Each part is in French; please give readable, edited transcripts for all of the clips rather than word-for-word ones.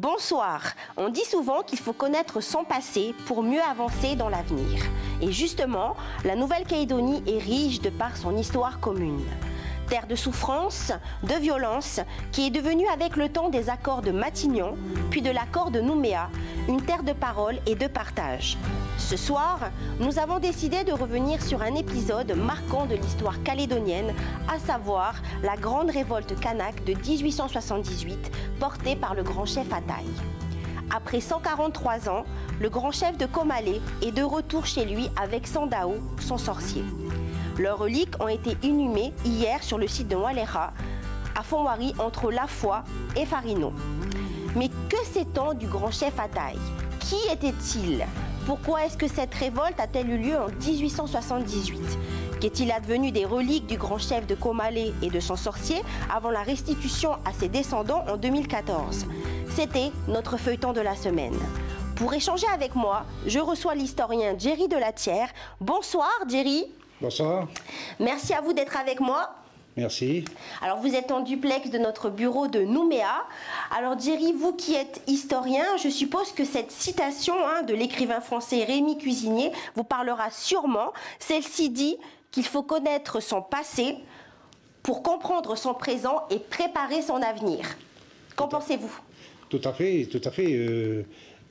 Bonsoir. On dit souvent qu'il faut connaître son passé pour mieux avancer dans l'avenir. Et justement, la Nouvelle-Calédonie est riche de par son histoire commune. Terre de souffrance, de violence, qui est devenue avec le temps des accords de Matignon, puis de l'accord de Nouméa, une terre de parole et de partage. Ce soir, nous avons décidé de revenir sur un épisode marquant de l'histoire calédonienne, à savoir la grande révolte kanak de 1878, portée par le grand chef Ataï. Après 143 ans, le grand chef de Komalé est de retour chez lui avec Sandao, son sorcier. Leurs reliques ont été inhumées hier sur le site de Walera, à Fonwari, entre Lafoy et Farino. Mais que sait-on du grand chef Ataï? Qui était-il? Pourquoi est-ce que cette révolte a-t-elle eu lieu en 1878? Qu'est-il advenu des reliques du grand chef de Komalé et de son sorcier avant la restitution à ses descendants en 2014? C'était notre feuilleton de la semaine. Pour échanger avec moi, je reçois l'historien Jerry Delatière. Bonsoir Jerry. Bonsoir. Merci à vous d'être avec moi. Merci. Alors vous êtes en duplex de notre bureau de Nouméa. Alors Jerry, vous qui êtes historien, je suppose que cette citation de l'écrivain français Rémi Cuisinier vous parlera sûrement. Celle-ci dit qu'il faut connaître son passé pour comprendre son présent et préparer son avenir. Qu'en pensez-vous? Tout à fait, tout à fait.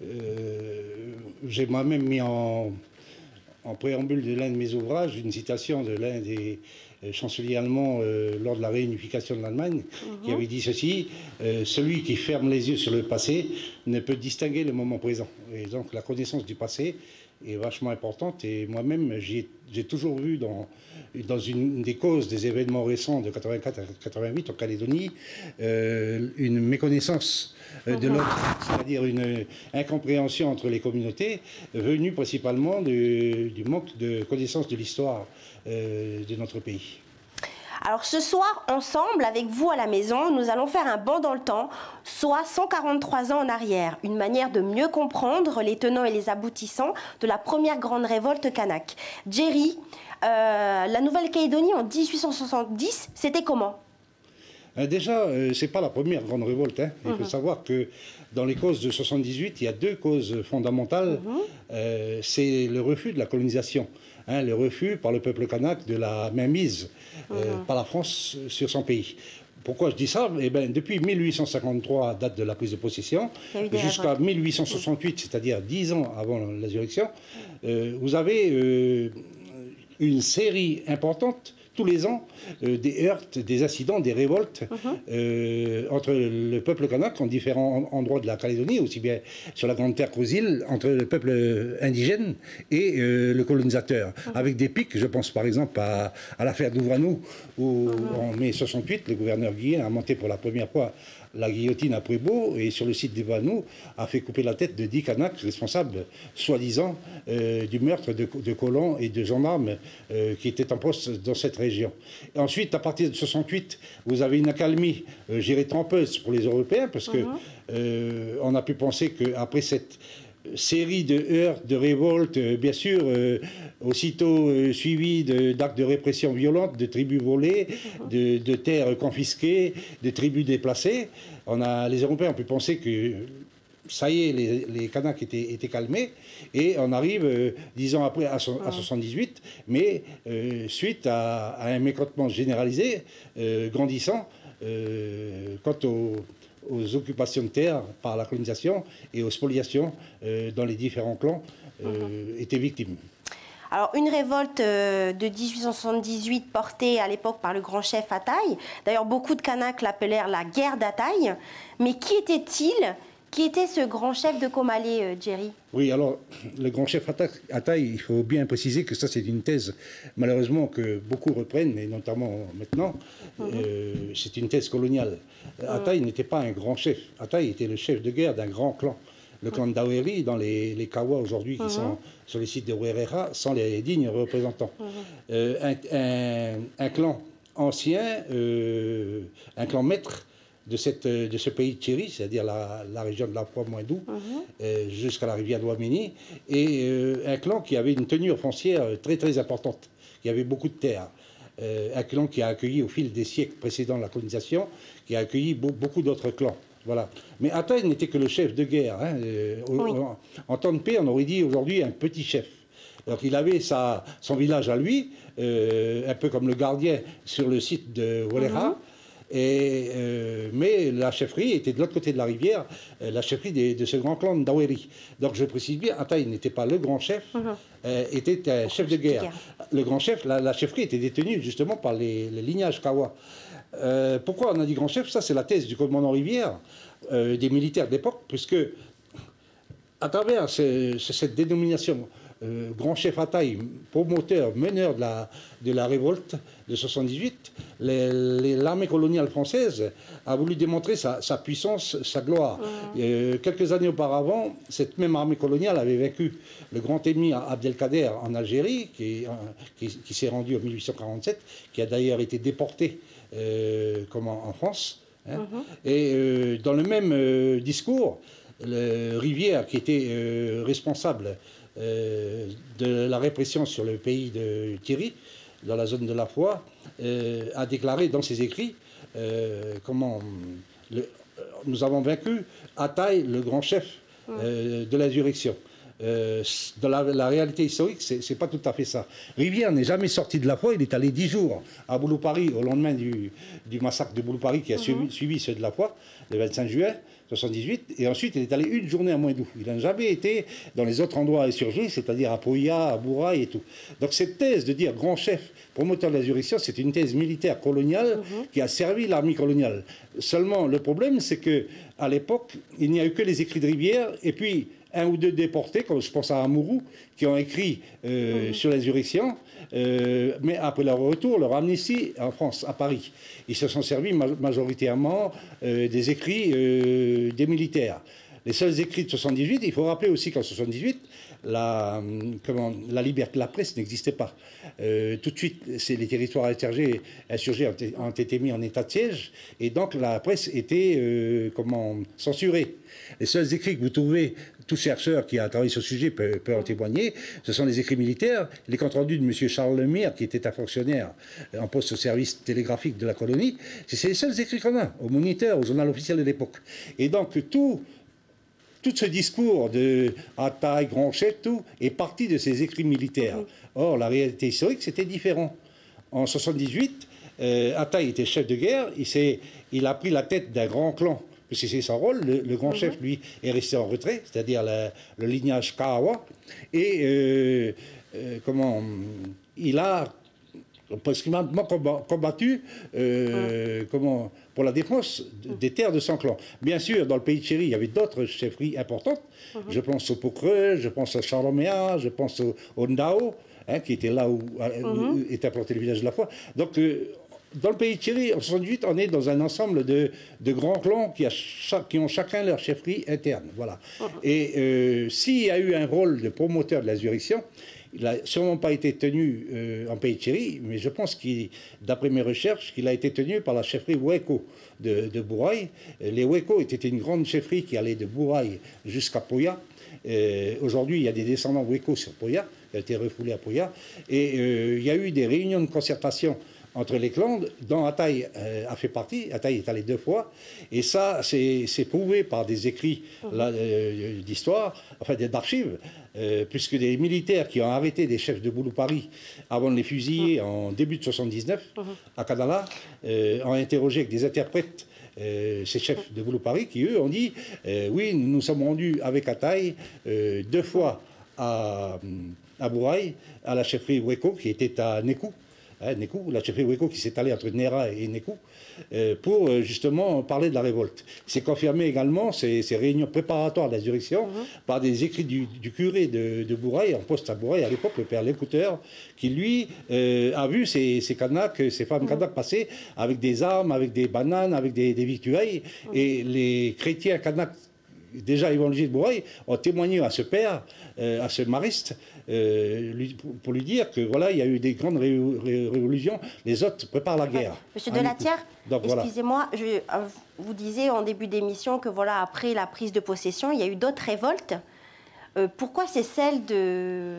J'ai moi-même mis en préambule de l'un de mes ouvrages une citation de l'un des chanceliers allemands lors de la réunification de l'Allemagne, qui avait dit ceci: celui qui ferme les yeux sur le passé ne peut distinguer le moment présent. Et donc la connaissance du passé est vachement importante, et moi-même j'ai toujours vu dans une des causes des événements récents de 84 à 88 en Calédonie une méconnaissance de l'autre, c'est-à-dire une incompréhension entre les communautés venue principalement du manque de connaissance de l'histoire de notre pays. Alors ce soir, ensemble, avec vous à la maison, nous allons faire un bond dans le temps, soit 143 ans en arrière. Une manière de mieux comprendre les tenants et les aboutissants de la première grande révolte kanak. Jerry, la Nouvelle-Calédonie en 1870, c'était comment? Déjà, c'est pas la première grande révolte. Il faut savoir que dans les causes de 78, il y a deux causes fondamentales. C'est le refus de la colonisation, le refus par le peuple kanak de la mainmise par la France sur son pays. Pourquoi je dis ça? Eh bien, depuis 1853, date de la prise de possession, jusqu'à 1868, c'est-à-dire 10 ans avant l'insurrection, vous avez une série importante tous les ans des heurts, des incidents, des révoltes entre le peuple kanak en différents endroits de la Calédonie, aussi bien sur la Grande Terre qu'aux îles, entre le peuple indigène et le colonisateur, avec des pics. Je pense par exemple à l'affaire d'Ouvranou, où en mai 68, le gouverneur Guillen a monté pour la première fois la guillotine à Prébeau, et sur le site d'Ouvranou a fait couper la tête de 10 kanaks responsables, soi-disant, du meurtre de colons et de gendarmes qui étaient en poste dans cette région. Et ensuite, à partir de 68, vous avez une accalmie, j'irais trompeuse pour les Européens, parce que on a pu penser qu'après cette série de heurts, de révoltes, bien sûr, aussitôt suivis d'actes de répression violente, de tribus volées, de terres confisquées, de tribus déplacées. Les Européens ont pu penser que ça y est, les Kanaks étaient calmés, et on arrive 10 ans après à 78, mais suite à un mécontentement généralisé, grandissant, quant aux occupations de terre par la colonisation et aux spoliations dont les différents clans étaient victimes. Alors, une révolte de 1878 portée à l'époque par le grand chef Ataï. D'ailleurs, beaucoup de Kanaks l'appelèrent la guerre d'Ataï. Mais qui était-il? Qui était ce grand chef de Komalé, Jerry? Oui, alors, le grand chef Ataï, il faut bien préciser que ça, c'est une thèse, malheureusement, que beaucoup reprennent, et notamment maintenant. C'est une thèse coloniale. Ataï n'était pas un grand chef. Ataï était le chef de guerre d'un grand clan. Le clan de Daweri, dans les Kawa aujourd'hui, qui sont sur les sites de Werera, sont les dignes représentants. Un clan ancien, un clan maître de ce pays de Chéri, c'est-à-dire la région de Lafoy-Moindou, jusqu'à la rivière d'Ouameni, et un clan qui avait une tenue foncière très très importante, qui avait beaucoup de terres. Un clan qui a accueilli au fil des siècles précédant la colonisation, qui a accueilli beaucoup d'autres clans. Voilà. Mais Ataï n'était que le chef de guerre. Hein. Oui. En temps de paix, on aurait dit aujourd'hui un petit chef. Donc il avait son village à lui, un peu comme le gardien sur le site de Ouelera. Mais la chefferie était de l'autre côté de la rivière, la chefferie de ce grand clan de Daweri. Donc je précise bien, Ataï n'était pas le grand chef, était un chef de guerre. Le grand chef, la chefferie était détenue justement par les lignages Kawa. Pourquoi on a dit grand chef? Ça, c'est la thèse du commandant Rivière, des militaires de l'époque, puisque à travers cette dénomination, grand chef Ataï, promoteur, meneur de la révolte de 78, l'armée coloniale française a voulu démontrer sa puissance, sa gloire. Quelques années auparavant, cette même armée coloniale avait vaincu le grand émir Abdelkader en Algérie, qui s'est rendu en 1847, qui a d'ailleurs été déporté en France. Hein. Et dans le même discours, Rivière, qui était responsable de la répression sur le pays de Thierry, dans la zone de la Foi, a déclaré dans ses écrits nous avons vaincu Ataï, le grand chef de l'insurrection. Dans la réalité historique, c'est pas tout à fait ça. Rivière n'est jamais sorti de la foi, il est allé 10 jours à Bouloupari au lendemain du massacre de Bouloupari qui a suivi ceux de la foi, le 25 juin 78, et ensuite il est allé une journée à Moindou. Il n'a jamais été dans les autres endroits insurgés, c'est-à-dire à Poya, à Bouraï et tout. Donc cette thèse de dire grand chef, promoteur de l'insurrection, c'est une thèse militaire coloniale qui a servi l'armée coloniale. Seulement le problème, c'est que à l'époque, il n'y a eu que les écrits de Rivière, et puis un ou deux déportés, comme je pense à Amourou, qui ont écrit sur l'insurrection, mais après leur retour, leur amnistie en France, à Paris. Ils se sont servis majoritairement des écrits des militaires. Les seuls écrits de 78, il faut rappeler aussi qu'en 78, la liberté de la presse n'existait pas. Tout de suite, les territoires insurgés ont été mis en état de siège, et donc la presse était censurée. Les seuls écrits que vous trouvez, tout chercheur qui a travaillé sur ce sujet peut en témoigner, ce sont les écrits militaires, les comptes rendus de M. Charles Lemire, qui était un fonctionnaire en poste au service télégraphique de la colonie. C'est les seuls écrits qu'on a, au Moniteur, au journal officiel de l'époque. Et donc tout ce discours de Ataï, grand chef, tout, est parti de ces écrits militaires. Or, la réalité historique, c'était différent. En 78, Ataï était chef de guerre, il a pris la tête d'un grand clan, parce que c'est son rôle. Le grand chef, lui, est resté en retrait, c'est-à-dire le lignage Kawa, et il a prescriptivement combattu pour la défense des terres de son clan. Bien sûr, dans le pays de Chéri, il y avait d'autres chefferies importantes. Je pense au Pocreux, je pense à Charloméa, je pense au Ndao, qui était là où était implanté le village de la Foi. Donc, dans le pays de Chéri, en 1978, on est dans un ensemble de grands clans qui ont chacun leur chefferie interne. Voilà. Et s'il y a eu un rôle de promoteur de l'insurrection, il n'a sûrement pas été tenu en pays de Chéri, mais je pense d'après mes recherches, qu'il a été tenu par la chefferie Weko de Bouraï. Les Weko étaient une grande chefferie qui allait de Bouraï jusqu'à Poya. Aujourd'hui, il y a des descendants Weko sur Poya, qui a été refoulé à Poya. Et il y a eu des réunions de concertation entre les clans, dont Ataï a fait partie. Ataï est allé 2 fois, et ça, c'est prouvé par des écrits d'histoire, enfin d'archives, puisque des militaires qui ont arrêté des chefs de Bouloupari avant de les fusiller en début de 79, à Kadala, ont interrogé avec des interprètes ces chefs de Bouloupari, qui eux ont dit oui, nous nous sommes rendus avec Ataï 2 fois à Bouraï, à la chefferie Weko, qui était à Nekou. La chefferie Weko qui s'est allée entre Nera et Nekou, pour justement parler de la révolte. C'est confirmé également, ces réunions préparatoires de l'insurrection, par des écrits du curé de Bouraï, en poste à Bouraï à l'époque, le père Lécouteur, qui lui a vu ces Kanaks, ces femmes Kanaks passer avec des armes, avec des bananes, avec des victuailles, et les chrétiens Kanaks déjà évangélisés de Bouraï ont témoigné à ce père, à ce mariste, pour lui dire que voilà, il y a eu des grandes révolutions, les autres préparent la guerre. Monsieur Delatière, excusez-moi, vous disiez en début d'émission que voilà, après la prise de possession, il y a eu d'autres révoltes. Pourquoi c'est celle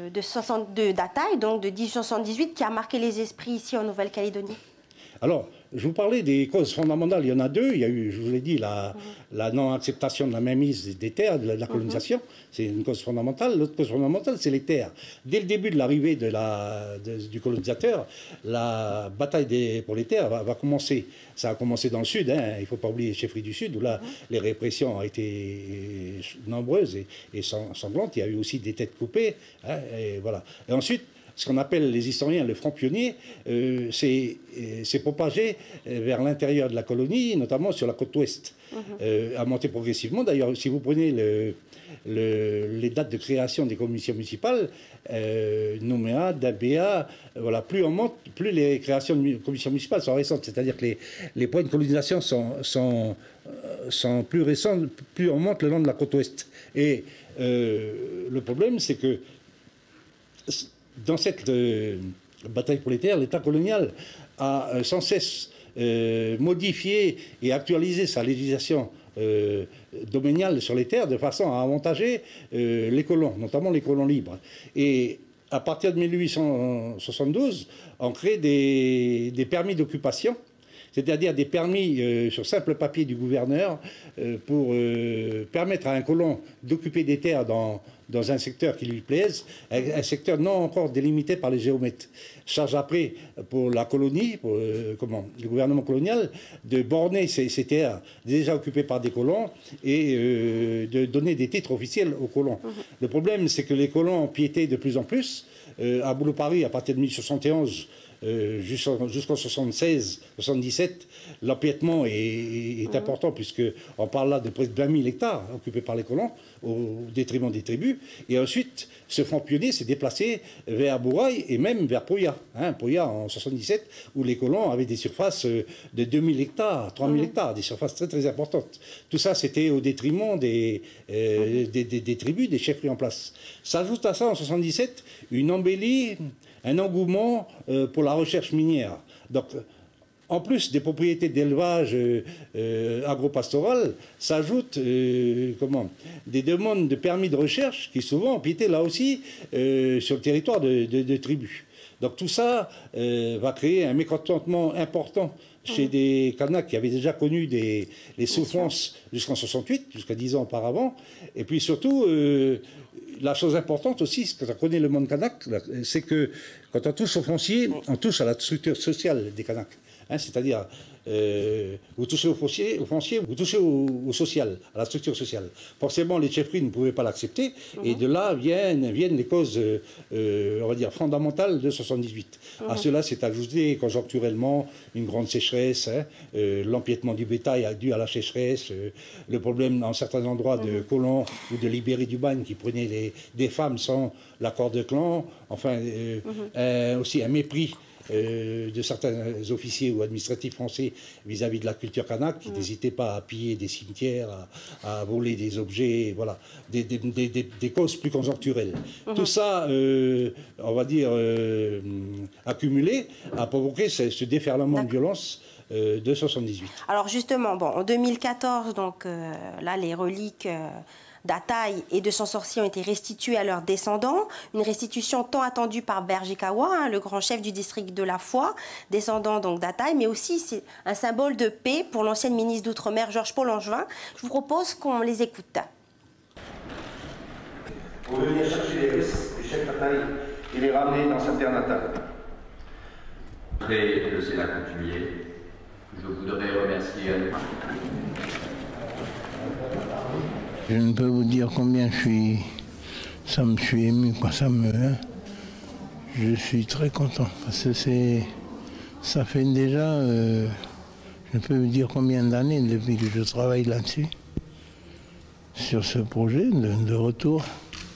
d'Ataï, donc de 1878, qui a marqué les esprits ici en Nouvelle-Calédonie? Alors, je vous parlais des causes fondamentales, il y en a deux. Il y a eu, je vous l'ai dit, la non-acceptation de la mainmise des terres, de la colonisation. C'est une cause fondamentale. L'autre cause fondamentale, c'est les terres. Dès le début de l'arrivée du colonisateur, la bataille pour les terres va commencer. Ça a commencé dans le sud, hein. Il ne faut pas oublier les chefferies du sud, où là, les répressions ont été nombreuses et sanglantes. Il y a eu aussi des têtes coupées. Hein, et voilà. Et ensuite, ce qu'on appelle les historiens le front pionnier, c'est propagé vers l'intérieur de la colonie, notamment sur la côte ouest, a monté progressivement. D'ailleurs, si vous prenez les dates de création des commissions municipales, Nouméa, Dabéa, voilà, plus on monte, plus les créations de commissions municipales sont récentes. C'est-à-dire que les points de colonisation sont plus récents, plus on monte le long de la côte ouest. Et le problème, c'est que dans cette bataille pour les terres, l'État colonial a sans cesse modifié et actualisé sa législation domaniale sur les terres de façon à avantager les colons, notamment les colons libres. Et à partir de 1872, on crée des permis d'occupation, c'est-à-dire des permis sur simple papier du gouverneur pour permettre à un colon d'occuper des terres dans un secteur qui lui plaise, un secteur non encore délimité par les géomètres. Charge après pour la colonie, pour le gouvernement colonial, de borner ces terres déjà occupées par des colons et de donner des titres officiels aux colons. Le problème, c'est que les colons empiétaient de plus en plus. À Boulot-Paris, à partir de 1871, jusqu'en 76-77, l'empiètement est important, puisqu'on parle là de près de 20 000 hectares occupés par les colons, au détriment des tribus. Et ensuite, ce front pionnier s'est déplacé vers Bourail et même vers Poya. Poya en 77, où les colons avaient des surfaces de 2 000 hectares, 3 000 hectares, des surfaces très très importantes. Tout ça, c'était au détriment des tribus, des chefferies en place. S'ajoute à ça, en 77, une embellie, un engouement pour la recherche minière. Donc, en plus des propriétés d'élevage agro-pastoral, s'ajoutent des demandes de permis de recherche qui souvent empiétaient là aussi sur le territoire de tribus. Donc tout ça va créer un mécontentement important chez des Kanaks qui avaient déjà connu les souffrances jusqu'en 68, jusqu'à 10 ans auparavant. Et puis surtout, la chose importante aussi, quand on connaît le monde kanak, c'est que quand on touche au foncier, on touche à la structure sociale des Kanaks. C'est-à-dire, vous touchez au foncier, vous touchez au social, à la structure sociale. Forcément, les chefferies ne pouvaient pas l'accepter, et de là viennent les causes, on va dire, fondamentales de 78. À cela s'est ajouté conjoncturellement une grande sécheresse, l'empiètement du bétail dû à la sécheresse, le problème dans certains endroits de colons ou de libérés du bagne qui prenaient des femmes sans l'accord de clan, enfin, aussi un mépris de certains officiers ou administratifs français vis-à-vis de la culture kanak, qui n'hésitaient pas à piller des cimetières, à voler des objets, voilà, des causes plus conjoncturelles. Tout ça, on va dire, accumulé, a provoqué ce déferlement de violence de 78. Alors justement, bon, en 2014, donc là, les reliques d'Ataï et de son sorcier ont été restitués à leurs descendants. Une restitution tant attendue par Berger Kawa, le grand chef du district de la Foi, descendant donc d'Ataï, mais aussi c'est un symbole de paix pour l'ancienne ministre d'Outre-mer Georges-Paul Langevin. Je vous propose qu'on les écoute. Pour venir chercher les risques du chef d'Ataï et les ramener dans sa terre natale. Après le Sénat coutumier, je voudrais remercier Je ne peux vous dire combien ça me suis ému, quoi. Je suis très content parce que ça fait déjà, je ne peux vous dire combien d'années depuis que je travaille là-dessus, sur ce projet de retour.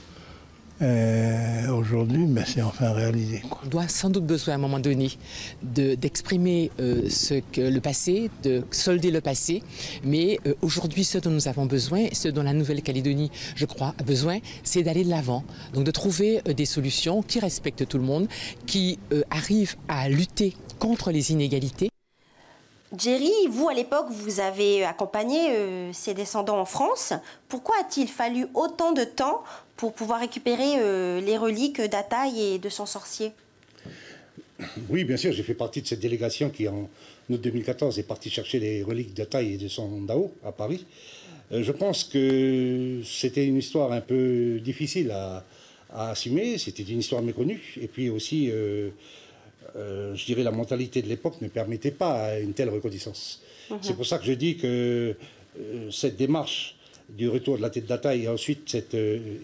Aujourd'hui, c'est enfin réalisé, quoi. On doit sans doute besoin à un moment donné d'exprimer le passé, de solder le passé, mais aujourd'hui ce dont nous avons besoin, ce dont la Nouvelle-Calédonie, je crois, a besoin, c'est d'aller de l'avant, donc de trouver des solutions qui respectent tout le monde, qui arrivent à lutter contre les inégalités. Jerry, vous, à l'époque, vous avez accompagné ses descendants en France. Pourquoi a-t-il fallu autant de temps pour pouvoir récupérer les reliques d'Ataï et de son sorcier? Oui, bien sûr, j'ai fait partie de cette délégation qui, en août 2014, est partie chercher les reliques d'Ataï et de son Dao à Paris. Je pense que c'était une histoire un peu difficile à assumer, c'était une histoire méconnue, et puis aussi, je dirais, la mentalité de l'époque ne permettait pas une telle reconnaissance. C'est pour ça que je dis que cette démarche du retour de la tête d'Ataï et ensuite cette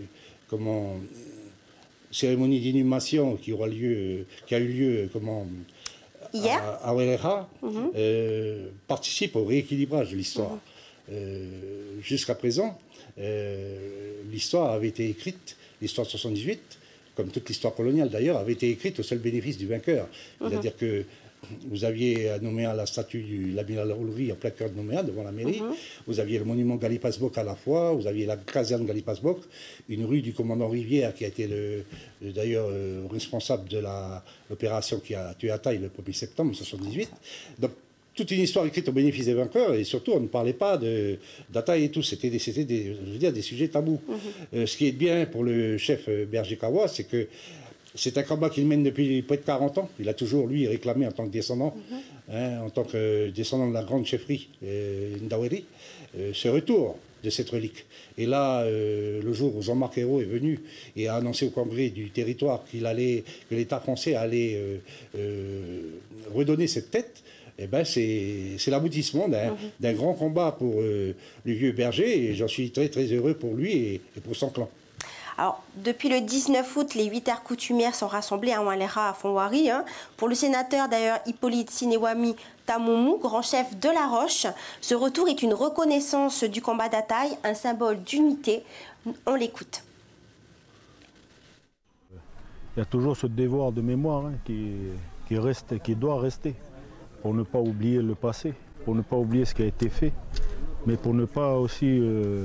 cérémonie d'inhumation qui a eu lieu hier à Ouelleha participe au rééquilibrage de l'histoire. Jusqu'à présent, l'histoire avait été écrite, l'histoire de 78, comme toute l'histoire coloniale d'ailleurs, avait été écrite au seul bénéfice du vainqueur. C'est-à-dire que vous aviez à Nouméa la statue de l'amiral Olouri en plein cœur de Nouméa, devant la mairie. Vous aviez le monument Galipasbok à la fois, vous aviez la caserne Galipasbok, une rue du commandant Rivière qui a été d'ailleurs responsable de l'opération qui a tué Ataï le 1er septembre 1978. Donc, toute une histoire écrite au bénéfice des vainqueurs, et surtout on ne parlait pas d'Ataï et tout, c'était des sujets tabous. Ce qui est bien pour le chef Berger Kawa, c'est que c'est un combat qu'il mène depuis près de 40 ans. Il a toujours, lui, réclamé en tant que descendant, en tant que descendant de la grande chefferie Ndaweri, ce retour de cette relique. Et là, le jour où Jean-Marc Ayrault est venu et a annoncé au Congrès du territoire que l'État français allait redonner cette tête, eh ben c'est l'aboutissement d'un grand combat pour le vieux Berger, et j'en suis très très heureux pour lui et pour son clan. Alors, depuis le 19 août, les 8 terres coutumières sont rassemblées à Ouelleha, à Fonwari. Pour le sénateur, d'ailleurs, Hippolyte Sinewami Tamoumou, grand chef de La Roche, ce retour est une reconnaissance du combat d'Ataï, un symbole d'unité. On l'écoute. Il y a toujours ce devoir de mémoire qui doit rester, pour ne pas oublier le passé, pour ne pas oublier ce qui a été fait, mais pour ne pas aussi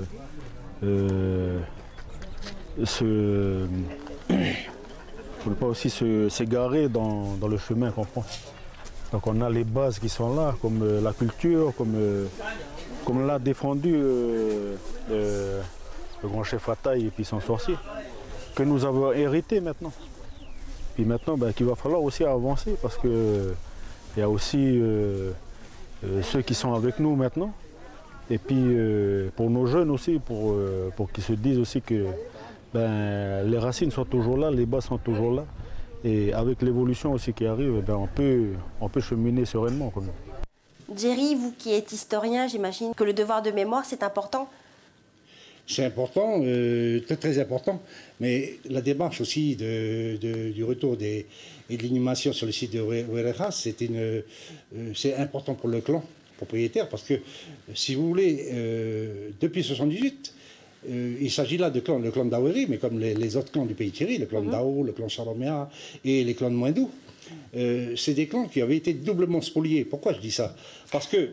s'égarer dans le chemin qu'on prend. Donc on a les bases qui sont là, comme la culture, comme l'a défendu le grand chef Ataï et puis son sorcier, que nous avons hérité maintenant. Puis maintenant, qu'il va falloir aussi avancer, parce que il y a aussi ceux qui sont avec nous maintenant, et puis pour nos jeunes aussi, pour qu'ils se disent aussi que les racines sont toujours là, les bases sont toujours là, et avec l'évolution aussi qui arrive, on peut cheminer sereinement. Jerry, vous qui êtes historien, j'imagine que le devoir de mémoire, c'est important. C'est important, très très important, mais la démarche aussi du retour et de l'inhumation sur le site de Ouelleha, c'est important pour le clan propriétaire, parce que, si vous voulez, depuis 1978, il s'agit là de clans, le clan d'Aweri, mais comme les autres clans du pays Thierry, le clan d'Ao, le clan Charomea et les clans de Moindou, c'est des clans qui avaient été doublement spoliés. Pourquoi je dis ça? Parce que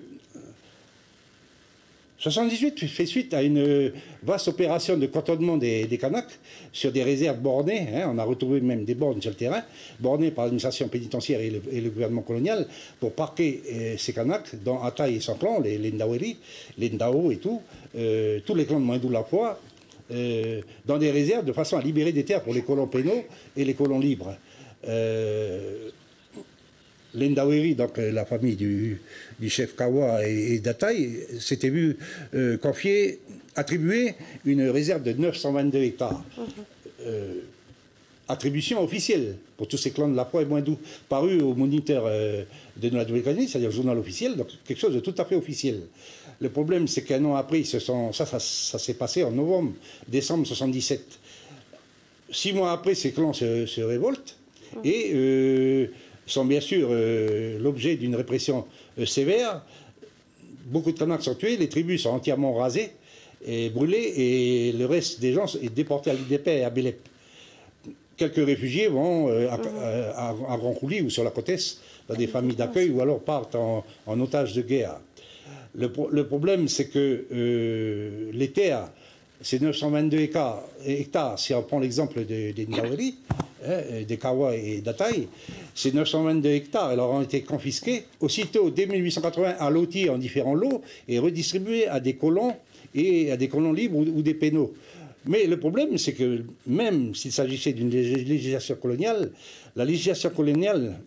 1978 fait suite à une vaste opération de cantonnement des Kanaks sur des réserves bornées. On a retrouvé même des bornes sur le terrain, bornées par l'administration pénitentiaire et le gouvernement colonial, pour parquer ces Kanaks dans Ataï et son clan, les Ndaweri, les Ndao et tout, tous les clans de Moindou-la-Foi, dans des réserves de façon à libérer des terres pour les colons pénaux et les colons libres. Les Ndaweri, donc la famille du chef Kawa et d'Ataï, s'était vu attribuer une réserve de 922 hectares. Attribution officielle pour tous ces clans de la Foi et Moindou, paru au moniteur de la Nouvelle-Calédonie, c'est-à-dire le journal officiel, donc quelque chose de tout à fait officiel. Le problème, c'est qu'un an après, ça s'est passé en décembre 1977. 6 mois après, ces clans se révoltent et sont bien sûr l'objet d'une répression sévère. Beaucoup de Kanaks sont tués, les tribus sont entièrement rasées et brûlées, et le reste des gens est déporté à l'IDP et à Bélep. Quelques réfugiés vont à Grand Coulis ou sur la côte est, dans des familles d'accueil, ou alors partent en otage de guerre. Le problème, c'est que les terres, ces 922 hectares, si on prend l'exemple des Ndaweri, des Kawa et d'Ataï, ces 922 hectares, elles leur ont été confisqués aussitôt, dès 1880, à lotis en différents lots et redistribués à des colons et à des colons libres ou des pénaux. Mais le problème, c'est que même s'il s'agissait d'une législation coloniale, la législation coloniale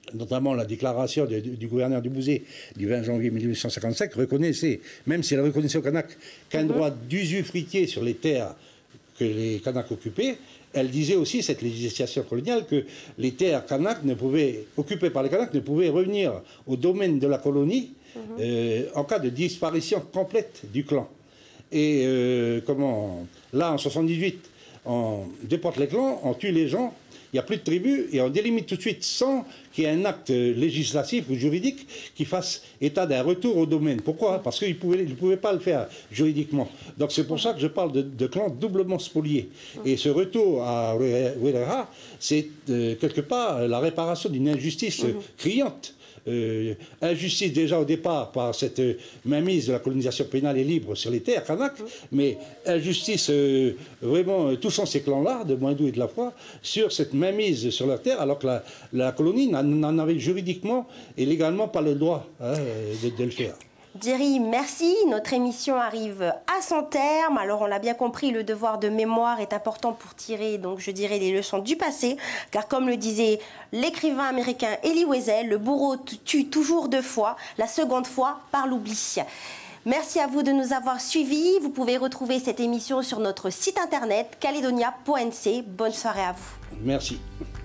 notamment la déclaration du gouverneur du Bouzé du 20 janvier 1855, reconnaissait, même si elle reconnaissait aux Kanaks qu'un droit d'usufruitier sur les terres que les Kanaks occupaient, elle disait aussi, cette législation coloniale, que les terres Kanaks occupées par les Kanaks ne pouvaient revenir au domaine de la colonie en cas de disparition complète du clan. Et là, en 78, on déporte les clans, on tue les gens, il n'y a plus de tribus et on délimite tout de suite sans qu'il y ait un acte législatif ou juridique qui fasse état d'un retour au domaine. Pourquoi? Parce qu'ils ne pouvaient pas le faire juridiquement. Donc c'est pour ça que je parle de clans doublement spoliés. Et ce retour à Werera, c'est quelque part la réparation d'une injustice criante. Injustice déjà au départ par cette mainmise de la colonisation pénale et libre sur les terres Kanaks, mais injustice vraiment touchant ces clans-là, de Moindou et de Lafroy, sur cette mainmise sur leurs terres, alors que la colonie n'en avait juridiquement et légalement pas le droit de le faire. Jerry, merci. Notre émission arrive à son terme. Alors, on l'a bien compris, le devoir de mémoire est important pour tirer, donc je dirais, les leçons du passé. Car comme le disait l'écrivain américain Elie Wiesel, le bourreau tue toujours 2 fois, la seconde fois par l'oubli. Merci à vous de nous avoir suivis. Vous pouvez retrouver cette émission sur notre site internet caledonia.nc. Bonne soirée à vous. Merci.